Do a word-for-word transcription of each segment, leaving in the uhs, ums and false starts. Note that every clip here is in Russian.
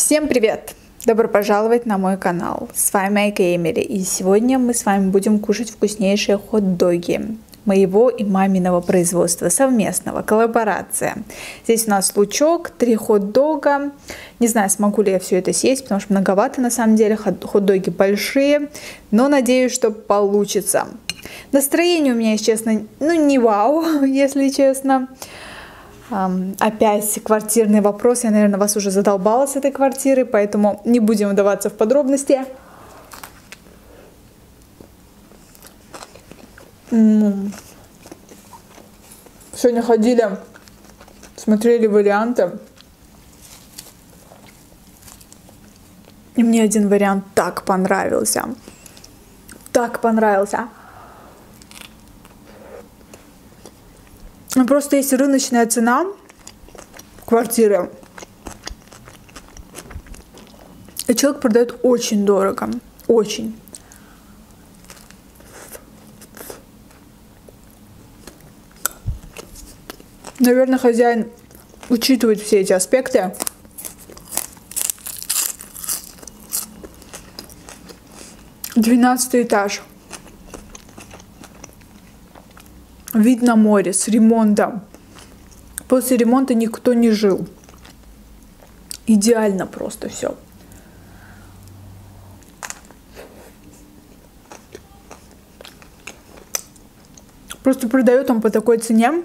Всем привет! Добро пожаловать на мой канал. С вами Айка Эмили, и сегодня мы с вами будем кушать вкуснейшие хот-доги моего и маминого производства, совместного, коллаборация. Здесь у нас лучок, три хот-дога. Не знаю, смогу ли я все это съесть, потому что многовато на самом деле, хот-доги большие, но надеюсь, что получится. Настроение у меня, если честно, ну не вау, если честно. Um, опять квартирный вопрос. Я, наверное, вас уже задолбала с этой квартиры, поэтому не будем вдаваться в подробности. М-м. Сегодня ходили, смотрели варианты. И мне один вариант так понравился. Так понравился. Просто есть рыночная цена квартиры, и человек продает очень дорого, очень. Наверное, хозяин учитывает все эти аспекты. Двенадцатый этаж. Вид на море с ремонтом. После ремонта никто не жил. Идеально просто все. Просто продает он по такой цене.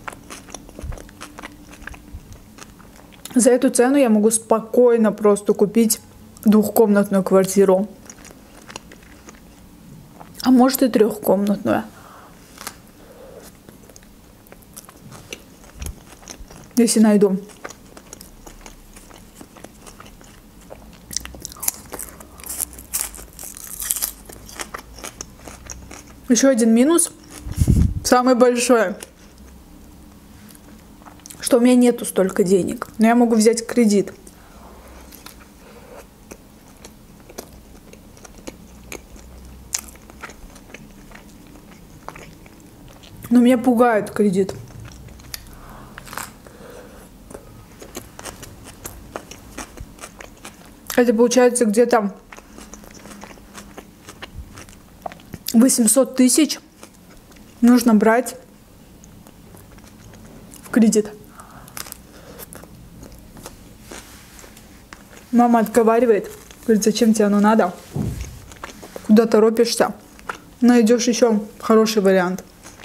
За эту цену я могу спокойно просто купить двухкомнатную квартиру. А может и трехкомнатную. Если найду. Еще один минус, самый большой, что у меня нету столько денег, но я могу взять кредит. Но меня пугает кредит. Это получается где-то восемьсот тысяч нужно брать в кредит. Мама отговаривает, говорит, зачем тебе оно надо? Куда торопишься? Найдешь еще хороший вариант.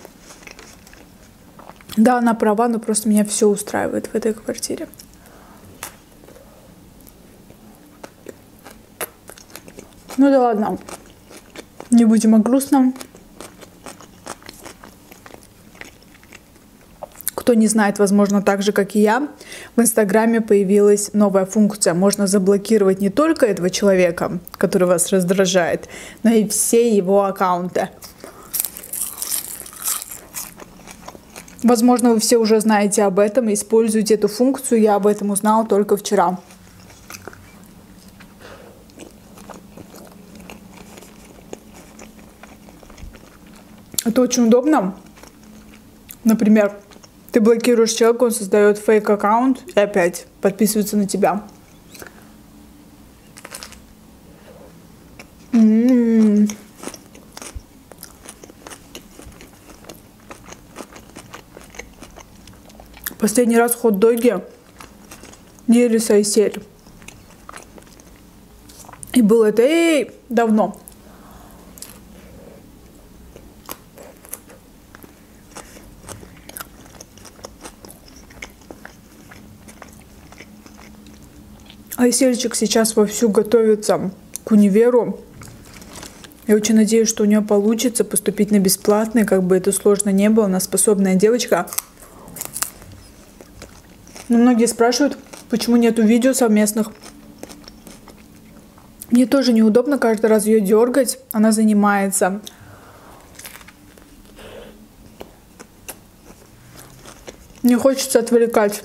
Да, она права, но просто меня все устраивает в этой квартире. Ну да ладно, не будем о грустном. Кто не знает, возможно, так же, как и я, в Инстаграме появилась новая функция. Можно заблокировать не только этого человека, который вас раздражает, но и все его аккаунты. Возможно, вы все уже знаете об этом и используете эту функцию. Я об этом узнала только вчера. Это очень удобно. Например, ты блокируешь человека, он создает фейк-аккаунт и опять подписывается на тебя. М-м-м. Последний раз хот-доги ели с Айсель. И было это эй, давно. Айсельчик сейчас вовсю готовится к универу. Я очень надеюсь, что у нее получится поступить на бесплатный, как бы это сложно не было. Она способная девочка. Но многие спрашивают, почему нету видео совместных. Мне тоже неудобно каждый раз ее дергать. Она занимается. Не хочется отвлекать.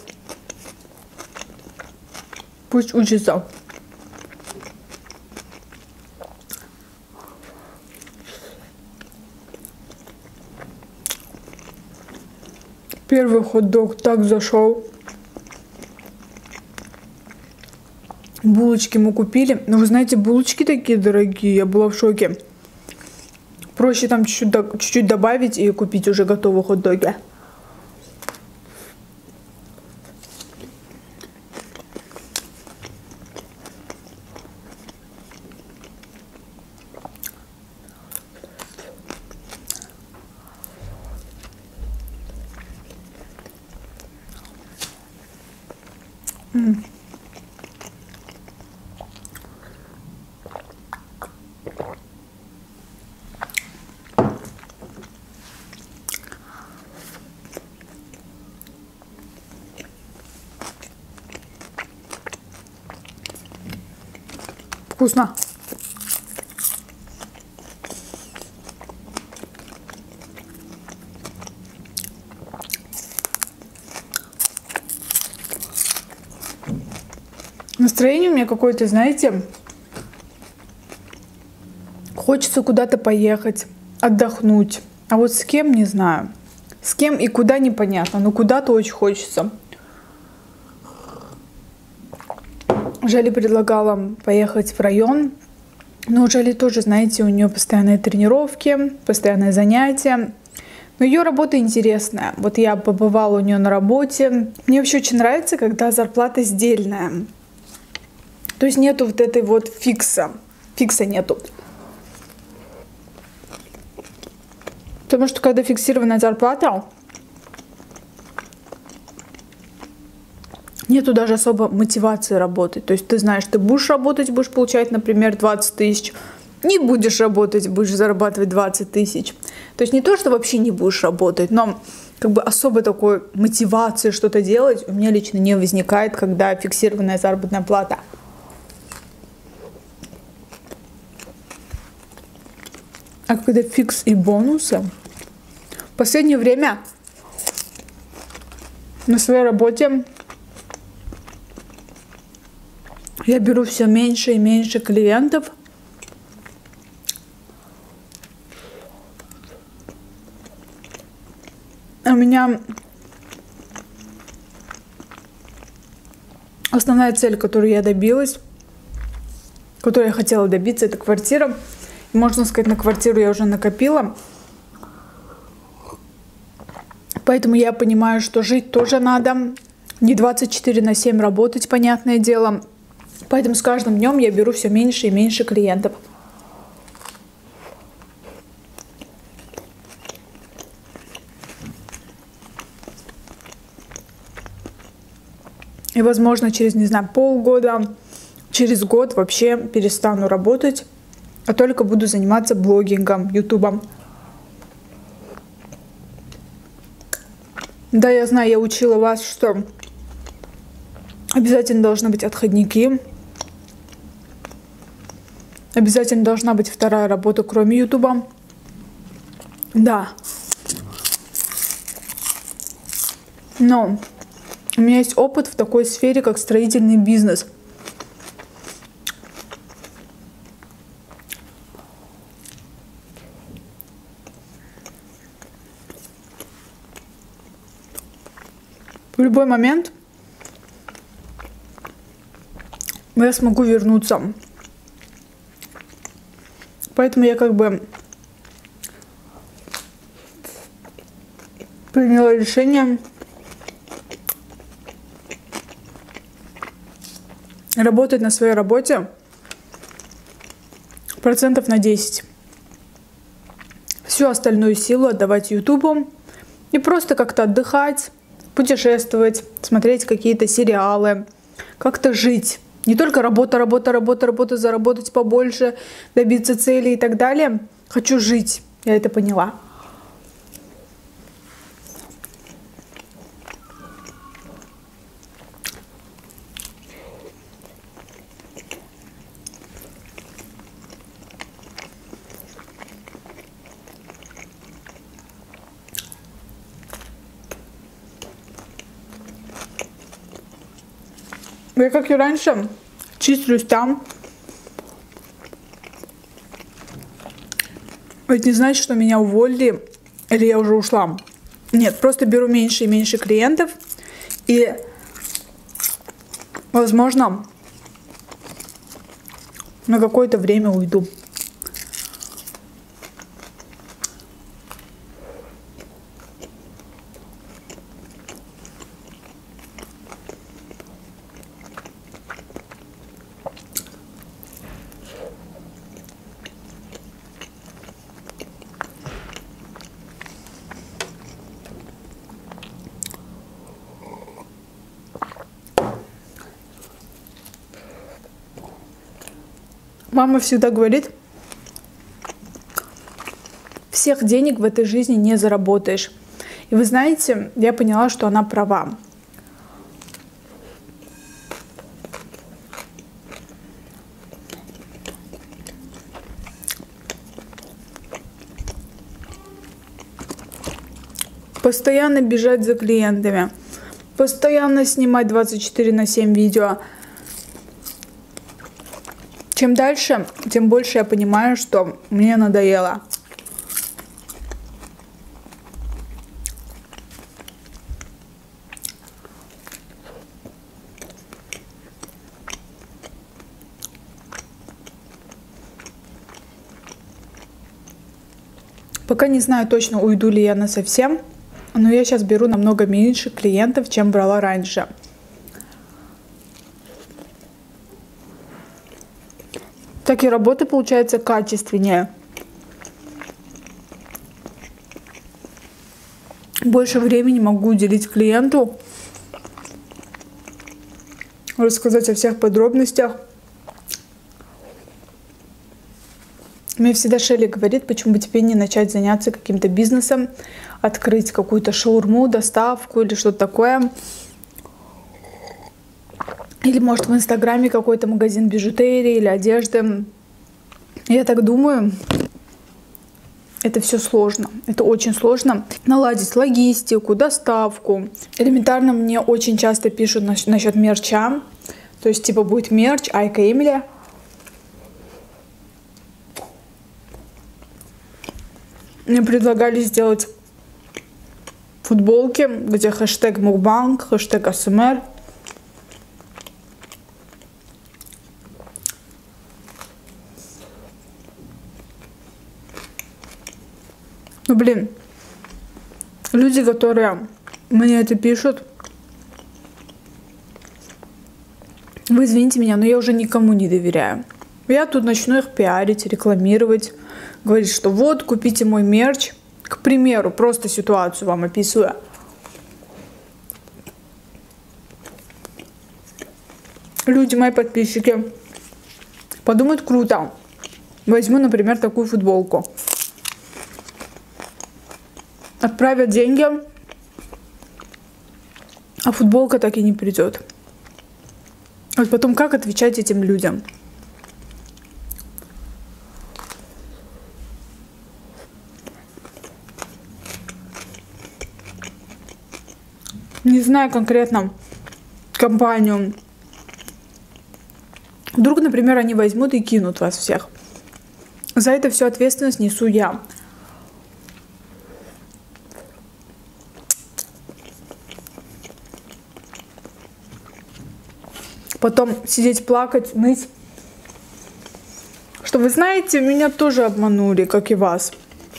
Пусть учится. Первый хот-дог так зашел. Булочки мы купили. Но вы знаете, булочки такие дорогие. Я была в шоке. Проще там чуть-чуть, чуть-чуть добавить и купить уже готовые хот-доги. М. Вкусно. Настроение у меня какое-то, знаете, хочется куда-то поехать, отдохнуть. А вот с кем, не знаю. С кем и куда непонятно, но куда-то очень хочется. Жали предлагала поехать в район, но у Жали тоже, знаете, у нее постоянные тренировки, постоянные занятия. Но ее работа интересная. Вот я побывала у нее на работе. Мне вообще очень нравится, когда зарплата сдельная. То есть нету вот этой вот фикса. Фикса нету. Потому что когда фиксированная зарплата, нету даже особо мотивации работать. То есть ты знаешь, ты будешь работать, будешь получать, например, двадцать тысяч. Не будешь работать, будешь зарабатывать двадцать тысяч. То есть не то, что вообще не будешь работать, но как бы особо такой мотивации что-то делать у меня лично не возникает, когда фиксированная заработная плата. А когда фикс и бонусы, в последнее время на своей работе я беру все меньше и меньше клиентов. У меня основная цель, которую я добилась, которую я хотела добиться, это квартира. Можно сказать, на квартиру я уже накопила. Поэтому я понимаю, что жить тоже надо. Не двадцать четыре на семь работать, понятное дело. Поэтому с каждым днем я беру все меньше и меньше клиентов. И, возможно, через, не знаю, полгода, через год вообще перестану работать, а только буду заниматься блогингом, ютубом. Да, я знаю, я учила вас, что обязательно должны быть отходники. Обязательно должна быть вторая работа, кроме ютуба. Да. Но у меня есть опыт в такой сфере, как строительный бизнес. В любой момент я смогу вернуться. Поэтому я как бы приняла решение работать на своей работе процентов на десять. Всю остальную силу отдавать ютубу и просто как-то отдыхать, путешествовать, смотреть какие-то сериалы, как-то жить. Не только работа, работа, работа, работа, заработать побольше, добиться цели и так далее. Хочу жить, я это поняла. Я, как и раньше, числюсь там. Это не значит, что меня уволили или я уже ушла. Нет, просто беру меньше и меньше клиентов. И, возможно, На какое-то время уйду. Мама всегда говорит, всех денег в этой жизни не заработаешь. И вы знаете, я поняла, что она права. Постоянно бежать за клиентами, постоянно снимать двадцать четыре на семь видео. Чем дальше, тем больше я понимаю, что мне надоело. Пока не знаю точно, уйду ли я насовсем, но я сейчас беру намного меньше клиентов, чем брала раньше. Так и работа получается качественнее. Больше времени могу уделить клиенту, рассказать о всех подробностях. Мне всегда Шелли говорит, почему бы тебе не начать заняться каким-то бизнесом, открыть какую-то шаурму, доставку или что-то такое. Или, может, в Инстаграме какой-то магазин бижутерии или одежды. Я так думаю, это все сложно. Это очень сложно. Наладить логистику, доставку. Элементарно мне очень часто пишут насчет мерча. То есть, типа, будет мерч Айка Эмили. Мне предлагали сделать футболки, где хэштег мукбанг, хэштег АСМР. Ну, блин, люди, которые мне это пишут, вы извините меня, но я уже никому не доверяю. Я тут начну их пиарить, рекламировать, говорить, что вот, купите мой мерч. К примеру, просто ситуацию вам описываю. Люди, мои подписчики, подумают, круто. Возьму, например, такую футболку. Отправят деньги, а футболка так и не придет. Вот потом как отвечать этим людям? Не знаю конкретно компанию. Вдруг, например, они возьмут и кинут вас всех. За это всю ответственность несу я. Потом сидеть, плакать, ныть. Что вы знаете, меня тоже обманули, как и вас.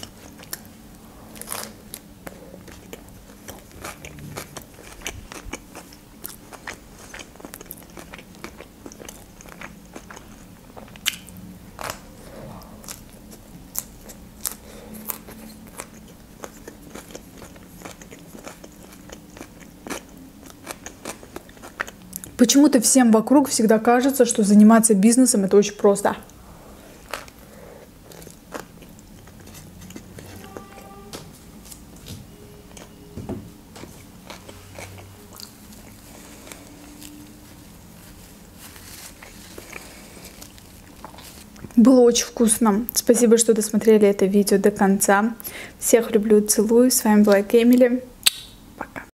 Почему-то всем вокруг всегда кажется, что заниматься бизнесом это очень просто. Было очень вкусно. Спасибо, что досмотрели это видео до конца. Всех люблю, целую. С вами была Эмили.